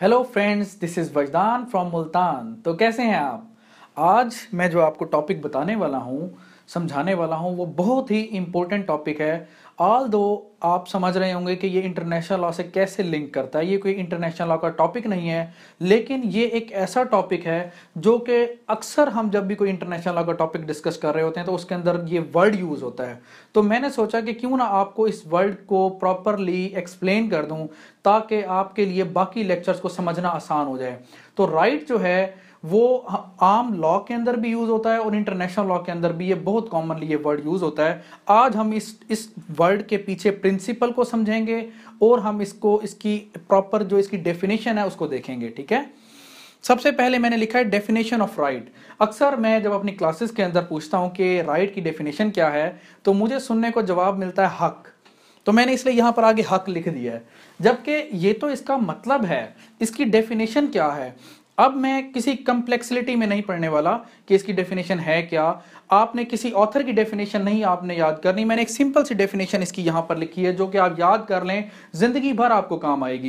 Hello friends, this is Wajdan from Multan. तो कैसे हैं आप? आज मैं जो आपको टॉपिक बताने वाला हूँ, समझाने वाला हूँ, वो बहुत ही इम्पोर्टेंट टॉपिक है। ऑल दो आप समझ रहे होंगे कि ये इंटरनेशनल लॉ से कैसे लिंक करता है। ये कोई इंटरनेशनल लॉ का टॉपिक नहीं है, लेकिन ये एक ऐसा टॉपिक है जो कि अक्सर हम जब भी कोई इंटरनेशनल लॉ का टॉपिक डिस्कस कर रहे होते हैं तो उसके अंदर ये वर्ड यूज होता है। तो मैंने सोचा कि क्यों ना आपको इस वर्ड को प्रॉपरली एक्सप्लेन कर दूं ताकि आपके लिए बाकी लेक्चर्स को समझना आसान हो जाए। तो राइट जो है वो आम लॉ के अंदर भी यूज होता है और इंटरनेशनल लॉ के अंदर भी ये बहुत कॉमनली ये वर्ड यूज होता है। आज हम इस वर्ड के पीछे प्रिंसिपल को समझेंगे और हम इसकी प्रॉपर जो इसकी डेफिनेशन है उसको देखेंगे। ठीक है, सबसे पहले मैंने लिखा है डेफिनेशन ऑफ राइट। अक्सर मैं जब अपनी क्लासेस के अंदर पूछता हूं कि राइट की डेफिनेशन क्या है तो मुझे सुनने को जवाब मिलता है हक। तो मैंने इसलिए यहां पर आगे हक लिख दिया है, जबकि ये तो इसका मतलब है। इसकी डेफिनेशन क्या है? अब मैं किसी कम्प्लेक्सिटी में नहीं पढ़ने वाला कि इसकी डेफिनेशन है क्या। आपने किसी ऑथर की डेफिनेशन नहीं आपने याद करनी, मैंने एक सिंपल सी डेफिनेशन इसकी यहां पर लिखी है जो कि आप याद कर लें, जिंदगी भर आपको काम आएगी।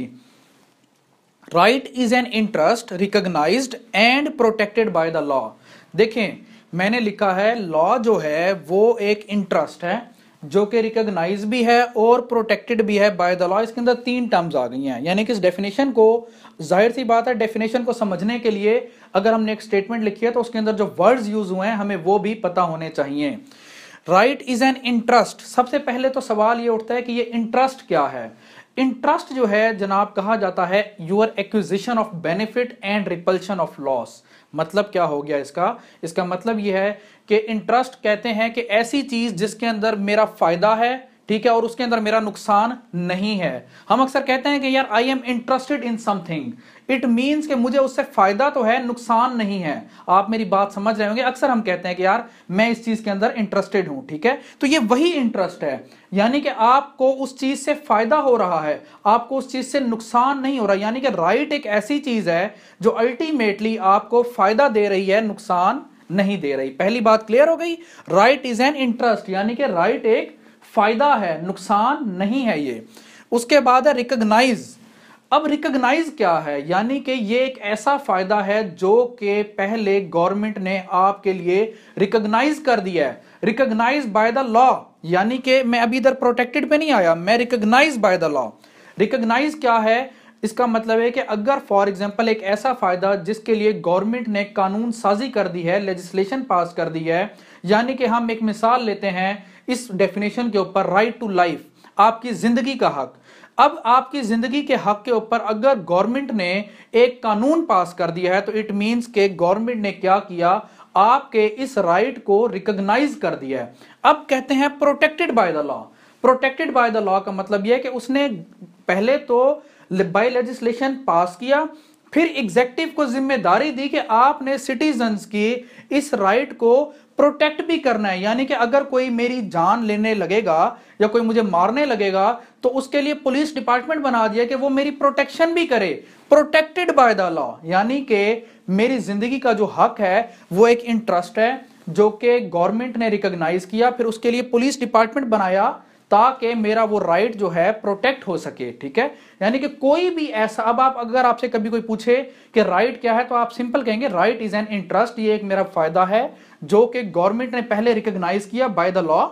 Right is an interest recognized and protected by the law. देखें, मैंने लिखा है लॉ जो है वो एक इंटरेस्ट है जो कि रिकॉग्नाइज भी है और प्रोटेक्टेड भी है बाय द लॉ। इसके अंदर तीन टर्म्स आ गई हैं, यानी कि इस डेफिनेशन को, जाहिर सी बात है, डेफिनेशन को समझने के लिए अगर हमने एक स्टेटमेंट लिखी है तो उसके अंदर जो वर्ड्स यूज हुए हैं हमें वो भी पता होने चाहिए। Right is an interest. सबसे पहले तो सवाल ये उठता है कि ये इंटरेस्ट क्या है। इंटरेस्ट जो है जनाब कहा जाता है your acquisition of benefit and repulsion of loss. मतलब क्या हो गया इसका मतलब यह है कि इंटरेस्ट कहते हैं कि ऐसी चीज जिसके अंदर मेरा फायदा है, ठीक है, और उसके अंदर मेरा नुकसान नहीं है। हम अक्सर कहते हैं कि यार I am interested in something, it means कि मुझे उससे फायदा तो है, नुकसान नहीं है। आप मेरी बात समझ रहे होंगे। अक्सर हम कहते हैं कि यार मैं इस चीज के अंदर इंटरेस्टेड हूं, ठीक है। तो ये वही इंटरेस्ट है, यानी कि आपको उस चीज से फायदा हो रहा है, आपको उस चीज से नुकसान नहीं हो रहा। यानी कि राइट एक ऐसी चीज है जो अल्टीमेटली आपको फायदा दे रही है, नुकसान नहीं दे रही। पहली बात क्लियर हो गई। राइट इज एन इंटरेस्ट, यानी कि राइट एक फायदा है, नुकसान नहीं है ये। उसके बाद है रिकॉग्नाइज। अब रिकॉग्नाइज क्या है? यानी कि ये एक ऐसा फायदा है जो कि पहले गवर्नमेंट ने आपके लिए रिकॉग्नाइज कर दिया है, रिकॉग्नाइज बाय द लॉ। यानी कि मैं अभी इधर प्रोटेक्टेड पे नहीं आया, मैं recognize by the law. Recognize क्या है? इसका मतलब है कि अगर फॉर एग्जांपल एक ऐसा फायदा जिसके लिए गवर्नमेंट ने कानून साजी कर दी है, लेजिस्लेशन पास कर दी है, यानी कि हम एक मिसाल लेते हैं इस डेफिनेशन के ऊपर, राइट टू लाइफ, आपकी जिंदगी का हक। अब आपकी जिंदगी के हक के ऊपर अगर गवर्नमेंट ने एक कानून पास कर दिया है तो इट मींस के गवर्नमेंट ने क्या किया, आपके इस राइट को रिकॉग्नाइज कर दिया है। अब कहते हैं protected by the law. Protected by the law का मतलब यह है कि उसने पहले तो बाय लेजिस्लेशन पास किया, फिर एग्जेक्टिव को जिम्मेदारी दी कि आपने सिटीजन्स की इस राइट को प्रोटेक्ट भी करना है। यानी कि अगर कोई मेरी जान लेने लगेगा या कोई मुझे मारने लगेगा तो उसके लिए पुलिस डिपार्टमेंट बना दिया कि वो मेरी प्रोटेक्शन भी करे। प्रोटेक्टेड बाय द लॉ, यानी कि मेरी जिंदगी का जो हक है वो एक इंटरेस्ट है जो कि गवर्नमेंट ने रिकॉग्नाइज किया, फिर उसके लिए पुलिस डिपार्टमेंट बनाया ताकि मेरा वो राइट जो है प्रोटेक्ट हो सके। ठीक है, यानी कि कोई भी ऐसा, अब आप अगर आपसे कभी कोई पूछे कि राइट क्या है तो आप सिंपल कहेंगे राइट इज एन इंटरेस्ट, ये एक मेरा फायदा है जो कि गवर्नमेंट ने पहले रिकॉग्नाइज किया बाय द लॉ,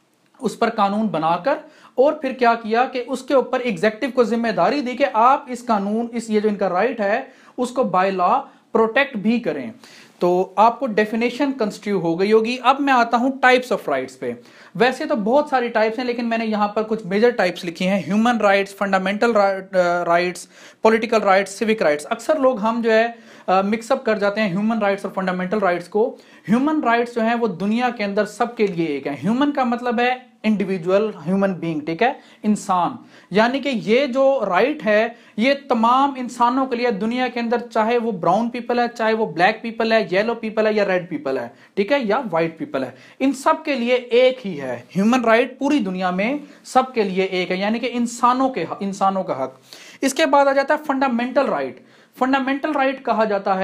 उस पर कानून बनाकर, और फिर क्या किया कि उसके ऊपर एग्जेक्टिव को जिम्मेदारी दी कि आप इस कानून, इस ये जो इनका राइट है उसको बाय लॉ प्रोटेक्ट भी करें। तो आपको डेफिनेशन कंस्ट्रू हो गई होगी। अब मैं आता हूं टाइप्स ऑफ राइट्स पे। वैसे तो बहुत सारी टाइप्स हैं, लेकिन मैंने यहां पर कुछ मेजर टाइप्स लिखी हैं। Human rights, fundamental rights, political rights, civic rights. अक्सर लोग हम जो है मिक्सअप कर जाते हैं ह्यूमन राइट्स और फंडामेंटल राइट्स को। ह्यूमन राइट्स जो है वो दुनिया के अंदर सबके लिए एक है। ह्यूमन का मतलब है इंडिविजुअल, ह्यूमन बीइंग, ठीक है, इंसान। यानी कि ये जो राइट है ये तमाम इंसानों के लिए दुनिया के अंदर, चाहे वो ब्राउन पीपल है, चाहे वो ब्लैक पीपल है, येलो पीपल है या रेड पीपल है, ठीक है, या व्हाइट पीपल है, इन सब के लिए एक ही है। ह्यूमन राइट पूरी दुनिया में सबके लिए एक है, यानी कि इंसानों का हक। इसके बाद आ जाता है फंडामेंटल राइट। फंडामेंटल राइट कहा जाता है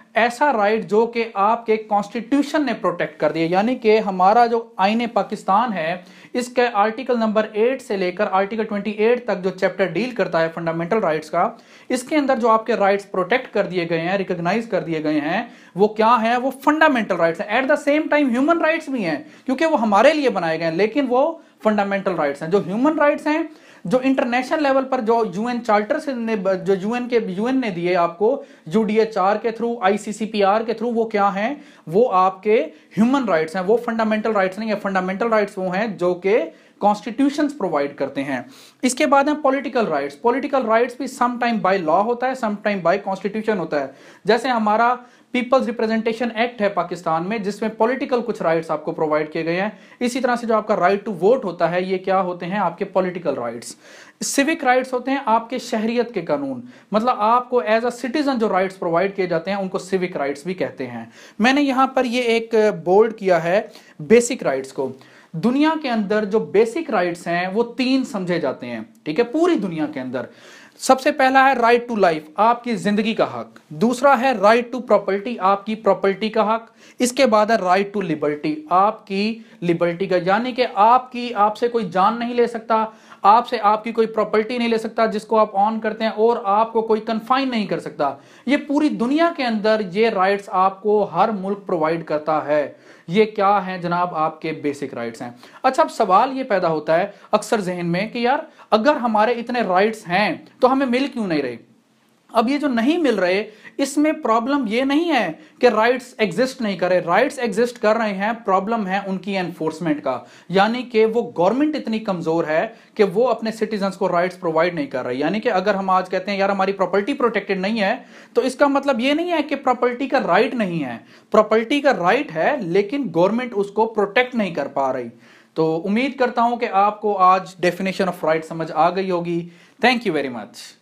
ऐसा राइट जो कि आपके कॉन्स्टिट्यूशन ने प्रोटेक्ट कर दिया, यानी कि हमारा जो आईने पाकिस्तान है इसके आर्टिकल नंबर 8 से लेकर आर्टिकल 28 तक जो चैप्टर डील करता है फंडामेंटल राइट्स का, इसके अंदर जो आपके राइट्स प्रोटेक्ट कर दिए गए हैं, रिकॉग्नाइज कर दिए गए हैं, वो क्या है? वो फंडामेंटल राइट्स हैं। At the same time human rights भी हैं, क्योंकि वो हमारे लिए बनाए गए हैं, लेकिन वो फंडामेंटल राइट्स हैं। जो ह्यूमन राइट्स हैं, जो इंटरनेशनल लेवल पर जो यूएन चार्टर से जो यूएन ने दिए आपको यूडीएचआर के थ्रू, आईसीसीपीआर के थ्रू, वो क्या हैं? वो आपके ह्यूमन राइट्स हैं, वो फंडामेंटल राइट्स नहीं है। फंडामेंटल राइट्स वो हैं जो कि कॉन्स्टिट्यूशंस प्रोवाइड करते हैं। इसके बाद है पॉलिटिकल राइट्स। पॉलिटिकल राइट्स भी सम टाइम बाय लॉ होता है, सम टाइम बाय कॉन्स्टिट्यूशन होता है। जैसे हमारा पीपल्स रिप्रेजेंटेशन एक्ट है पाकिस्तान में, जिसमें पॉलिटिकल कुछ राइट्स आपको प्रोवाइड किए गए हैं। इसी तरह से जो आपका राइट टू वोट होता है, ये क्या होते हैं? आपके पॉलिटिकल राइट्स। सिविक राइट्स होते हैं आपके शहरियत के कानून, मतलब आपको एज अ सिटीजन जो राइट्स प्रोवाइड किए जाते हैं उनको सिविक राइट्स भी कहते हैं। मैंने यहां पर ये एक बोल्ड किया है बेसिक राइट्स को। दुनिया के अंदर जो बेसिक राइट्स हैं वो 3 समझे जाते हैं, ठीक है, पूरी दुनिया के अंदर। सबसे पहला है राइट टू लाइफ, आपकी जिंदगी का हक। दूसरा है राइट टू प्रॉपर्टी, आपकी प्रॉपर्टी का हक। इसके बाद है राइट टू लिबर्टी, आपकी लिबर्टी का, यानी कि आपसे कोई जान नहीं ले सकता, आपसे आपकी कोई प्रॉपर्टी नहीं ले सकता जिसको आप ऑन करते हैं, और आपको कोई कन्फाइन नहीं कर सकता। ये पूरी दुनिया के अंदर ये राइट्स आपको हर मुल्क प्रोवाइड करता है। ये क्या है जनाब? आपके बेसिक राइट्स हैं। अच्छा, अब सवाल ये पैदा होता है अक्सर जहन में कि यार अगर हमारे इतने राइट्स हैं तो हमें मिल क्यों नहीं रहे? अब ये जो नहीं मिल रहे, इसमें प्रॉब्लम ये नहीं है कि राइट्स एग्जिस्ट नहीं कर रहे, राइट्स एग्जिस्ट कर रहे हैं। प्रॉब्लम है उनकी एनफोर्समेंट का, यानी कि वो गवर्नमेंट इतनी कमजोर है कि वो अपने सिटीजंस को राइट्स प्रोवाइड नहीं कर रही। यानी कि अगर हम आज कहते हैं यार हमारी प्रॉपर्टी प्रोटेक्टेड नहीं है, तो इसका मतलब ये नहीं है कि प्रॉपर्टी का राइट नहीं है। प्रॉपर्टी का राइट है, लेकिन गवर्नमेंट उसको प्रोटेक्ट नहीं कर पा रही। तो उम्मीद करता हूं कि आपको आज डेफिनेशन ऑफ राइट समझ आ गई होगी। Thank you very much.